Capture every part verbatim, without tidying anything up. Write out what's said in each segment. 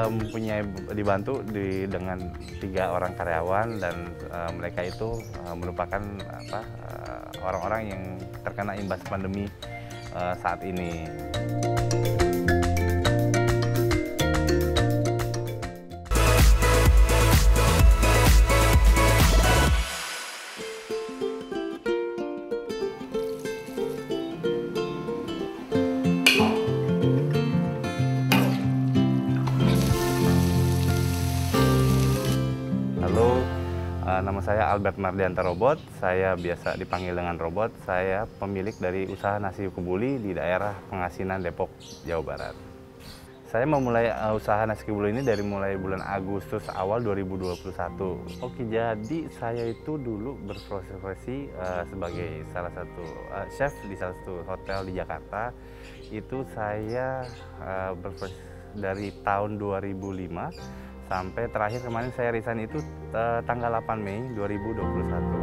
saya mempunyai dibantu di dengan tiga orang karyawan dan uh, mereka itu uh, merupakan apa uh, orang-orang yang terkena imbas pandemi uh, saat ini. Halo, nama saya Albert Mardianta Robot. Saya biasa dipanggil dengan Robot. Saya pemilik dari usaha nasi kebuli di daerah Pengasinan, Depok, Jawa Barat. Saya memulai usaha nasi kebuli ini dari mulai bulan Agustus awal dua ribu dua puluh satu. Oke, jadi saya itu dulu berprofesi uh, sebagai salah satu uh, chef di salah satu hotel di Jakarta. Itu saya uh, berprofesi dari tahun dua ribu lima. Sampai terakhir kemarin saya resign itu uh, tanggal delapan Mei dua ribu dua puluh satu.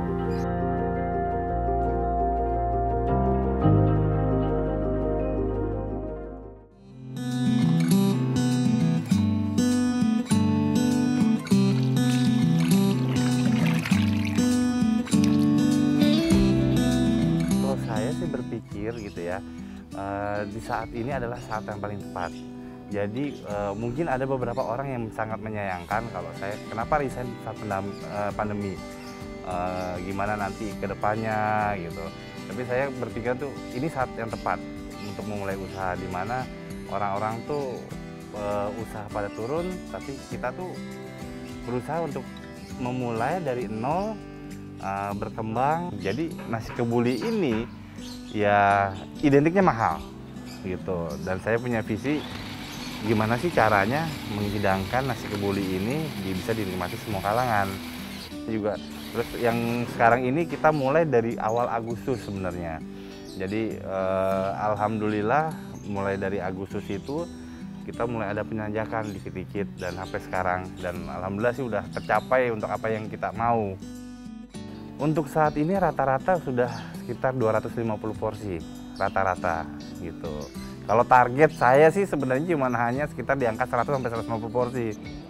Kalau saya sih berpikir gitu ya, uh, di saat ini adalah saat yang paling tepat. Jadi uh, mungkin ada beberapa orang yang sangat menyayangkan kalau saya kenapa resign saat pandemi, uh, gimana nanti ke depannya gitu. Tapi saya berpikir tuh ini saat yang tepat untuk memulai usaha, di mana orang-orang tuh uh, usaha pada turun, tapi kita tuh berusaha untuk memulai dari nol, uh, berkembang. Jadi nasi kebuli ini ya identiknya mahal gitu, dan saya punya visi gimana sih caranya menghidangkan nasi kebuli ini bisa dinikmati semua kalangan. Juga terus yang sekarang ini kita mulai dari awal Agustus sebenarnya. Jadi eh, alhamdulillah mulai dari Agustus itu kita mulai ada penanjakan dikit-dikit dan sampai sekarang, dan alhamdulillah sih udah tercapai untuk apa yang kita mau. Untuk saat ini rata-rata sudah sekitar dua ratus lima puluh porsi rata-rata gitu. Kalau target saya sih sebenarnya cuma hanya sekitar di angka seratus sampai seratus lima puluh porsi.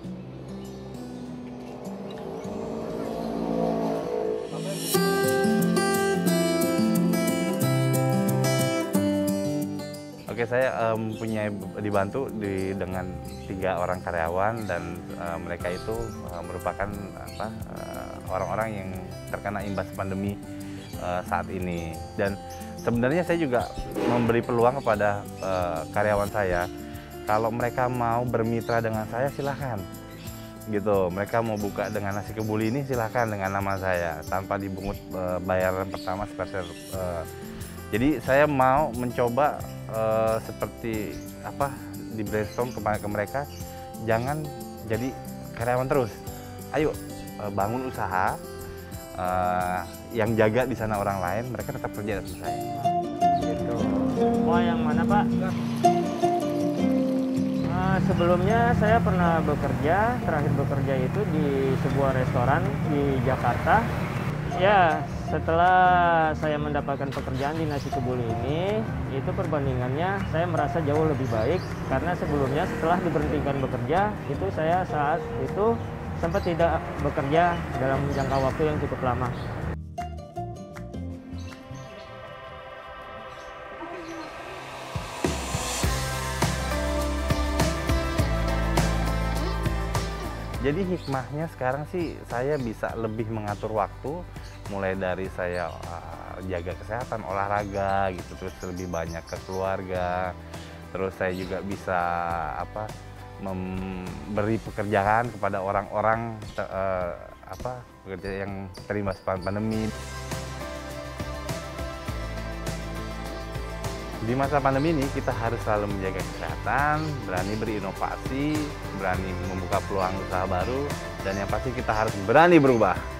Oke, saya mempunyai um, dibantu di, dengan tiga orang karyawan dan uh, mereka itu uh, merupakan apa orang-orang uh, yang terkena imbas pandemi uh, saat ini. Dan sebenarnya saya juga memberi peluang kepada uh, karyawan saya, kalau mereka mau bermitra dengan saya silahkan gitu. Mereka mau buka dengan nasi kebuli ini silahkan dengan nama saya tanpa dibungut uh, bayaran pertama seperti uh, jadi saya mau mencoba uh, seperti apa di brainstorm kepada ke mereka, jangan jadi karyawan terus, ayo uh, bangun usaha. Uh, yang jaga di sana orang lain, mereka tetap kerja sama saya. Gitu. Mau yang mana, Pak? Nah, sebelumnya saya pernah bekerja, terakhir bekerja itu di sebuah restoran di Jakarta. Ya, setelah saya mendapatkan pekerjaan di nasi kebuli ini, itu perbandingannya saya merasa jauh lebih baik, karena sebelumnya setelah diberhentikan bekerja, itu saya saat itu sempat tidak bekerja dalam jangka waktu yang cukup lama. Jadi hikmahnya sekarang sih saya bisa lebih mengatur waktu, mulai dari saya uh, jaga kesehatan, olahraga gitu, terus lebih banyak ke keluarga, terus saya juga bisa apa memberi pekerjaan kepada orang-orang uh, apa pekerja yang terimbas pandemi. Di masa pandemi ini kita harus selalu menjaga kesehatan, berani berinovasi, berani membuka peluang usaha baru, dan yang pasti kita harus berani berubah.